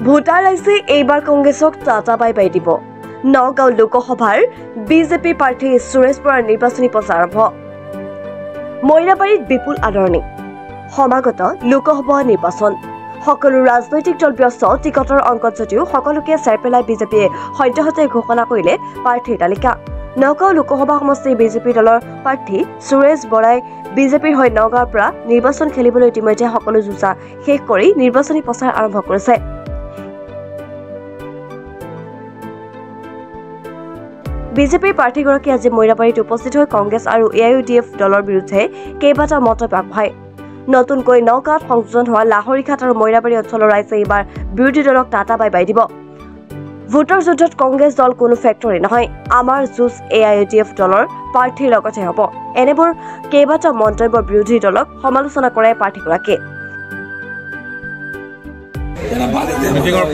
Voter ৰাইজে এইবাৰ কংগ্ৰেছক টাটা বাই বাই দিব। নগাঁও লোকসভাৰ বিজেপি প্ৰাৰ্থী সুৰেশ বৰাৰ নিৰ্বাচনী প্ৰচাৰ আৰম্ভ। মইনাবাৰীত বিপুল আদৰণি। সমাগত লোকসভা নিৰ্বাচন। সকলো ৰাজনৈতিক দল ব্যস্ত টিকটৰ অংকত যদিও সকলোকে চেৰ পেলাই বিজেপিয়ে সদ্যহতে ঘোষণা কৰিলে প্ৰাৰ্থীৰ তালিকা। নগাঁও লোকসভা সমষ্টিৰ বিজেপি দলৰ প্ৰাৰ্থী সুৰেশ বৰাই বিজেপিৰ হৈ নগাঁৱৰ পৰা নিৰ্বাচন খেলিবলৈ ইতিমধ্যে সকলো যুঁজা শেষ কৰি নিৰ্বাচনী প্ৰচাৰ আৰম্ভ কৰিছে। বিজেপিৰ প্ৰাৰ্থীগৰাকী আজি মইনাবাৰীত উপস্থিত হৈ কংগ্ৰেছ আৰু AIUDF দলৰ বিৰুদ্ধে কেইবাটাও মন্তব্য আগবঢ়ায়। নতুনকৈ নগাঁৱত সংযোজন হোৱা লাহৰীঘাট আৰু মইনাবাৰী অঞ্চলৰ ৰাইজে এইবাৰ বিৰোধী দলক টাটা বাই বাই দিব। ভোটৰ যুদ্ধত কংগ্ৰেছ দল কোনো ফেক্টৰী নহয়, আমাৰ যুঁজ AIUDF দলৰ প্ৰাৰ্থীৰ লগতে হ'ব। এনেবোৰ কেইবাটাও মন্তব্যৰ বিৰোধী দলক সমালোচনা কৰে প্ৰাৰ্থীগৰাকীয়ে। মিটিঙৰ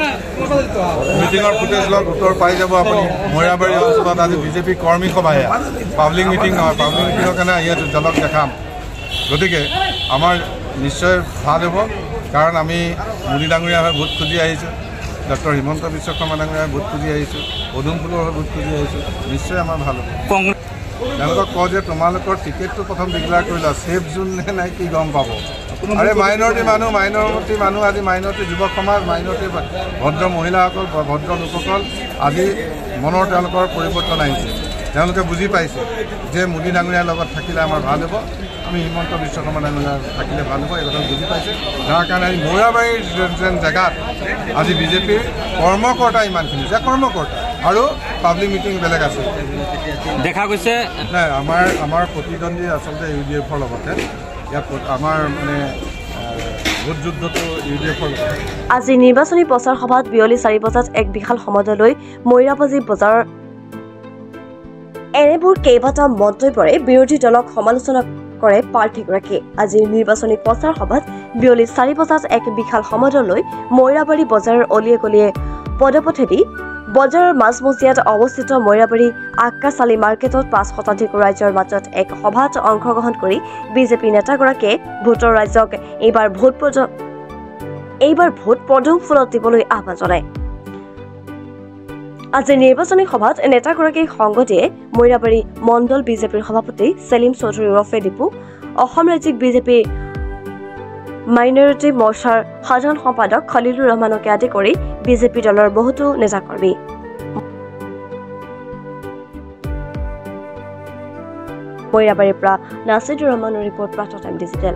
ফুটেজ লওক উত্তৰ পাই যাব আপুনি। মইনাবাৰী অঞ্চলত আজি বিজেপি কৰ্মী সভাহে, পাব্লিক মিটিং নহয়। পাব্লিক মিটিঙৰ কাৰণে ইয়াত দলক দেখাম। গতিকে আমাৰ নিশ্চয় ভাল হ'ব, কাৰণ আমি মোদী ডাঙৰীয়া হৈ ভোট খুজি আহিছোঁ, ডক্টৰ হিমন্ত বিশ্ব শৰ্মা ডাঙৰীয়া ভোট খুজি আহিছোঁ, পদুম ফুলৰ হৈ ভোট খুজি আহিছোঁ। নিশ্চয় আমাৰ ভাল হ'ব। তেওঁলোকক কওঁ যে তোমালোকৰ টিকেটটো প্ৰথম ডিক্লেয়াৰ কৰিলা, ছেফ জোন নে নাই কি গম পাব। আৰে মাইনৰিটি মানুহ আজি মাইনৰিটি যুৱক সমাজ, মাইনৰিটি ভদ্ৰ মহিলাসকল, ভদ্ৰ লোকসকল আজি মনৰ তেওঁলোকৰ পৰিৱৰ্তন আহিছে। তেওঁলোকে বুজি পাইছে যে মোদী ডাঙৰীয়াৰ লগত থাকিলে আমাৰ ভাল হ'ব, আমি হিমন্ত বিশ্ব শৰ্মা ডাঙৰীয়া থাকিলে ভাল হ'ব, এই কথা বুজি পাইছে। যাৰ কাৰণে আজি মইনাবাৰীৰ যেন জেগাত আজি বিজেপিৰ কৰ্মকৰ্তা ইমানখিনি যে কৰ্মকৰ্তা আৰু পাব্লিক মিটিং বেলেগ আছে দেখা গৈছে। নাই, আমাৰ প্ৰতিদ্বন্দ্বী আচলতে UDFৰ লগতে ইয়াত আমাৰ মানে ভোট যুদ্ধটো UDFৰ লগত। আজি নিৰ্বাচনী প্ৰচাৰ সভাত বিয়লি 4 বজাত এক বিশাল সমাদলৈ মইনাবাৰী বজাৰৰ এনেবোৰ কেইবাটাও মন্তব্যৰে বিৰোধী দলক সমালোচনা কৰে প্ৰাৰ্থীগৰাকীয়ে। আজিৰ নিৰ্বাচনী প্ৰচাৰ সভাত বিয়লি 4 বজাত এক বিশাল সমাদলৈ মইনাবাৰী বজাৰৰ অলিয়ে গলিয়ে পদপথেদি বজাৰৰ মাজমজিয়াত অৱস্থিত মইনাবাৰী আক্কাচালি মাৰ্কেটত 5 শতাধিক ৰাইজৰ মাজত এক সভাত অংশগ্ৰহণ কৰি বিজেপি নেতাগৰাকীয়ে ভোটৰ ৰাইজক এইবাৰ ভোট পদুম ফুলত দিবলৈ আহ্বান জনায়। আজি নিৰ্বাচনী সভাত নেতাগৰাকীক সংগ দিয়ে মইনাবাৰী মণ্ডল বিজেপিৰ সভাপতি সেলিম চৌধুৰী ওৰফে দীপু, অসম ৰাজ্যিক বিজেপিৰ মাইনৰিটি মৰ্চাৰ সাধাৰণ সম্পাদক খলিলুৰ ৰহমানকে আদি কৰি বিজেপি দলৰ বহুতো নেতাকৰ্মী। মইনাবাৰীৰ পৰা নাছিদুৰ ৰহমানৰ ৰিপৰ্ট, প্ৰাতঃটাইম ডিজিটেল।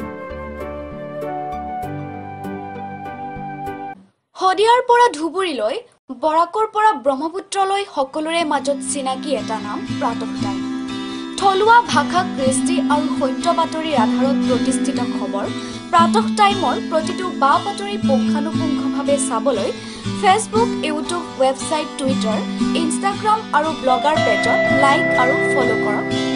শদিয়াৰ পৰা ধুবুৰীলৈ, বৰাকৰ পৰা ব্ৰহ্মপুত্ৰলৈ সকলোৰে মাজত চিনাকি এটা নাম প্ৰাতঃটাইম। থলুৱা ভাষা, কৃষ্টি আৰু সত্য বাতৰিৰ আধাৰত প্ৰতিষ্ঠিত খবৰ প্ৰাতঃটাইমৰ প্ৰতিটো বা বাতৰি পুংখানুপুংখভাৱে চাবলৈ Facebook, YouTube, website, Twitter, Instagram আৰু ব্লগাৰ পেজত লাইক আৰু ফ'ল' কৰক।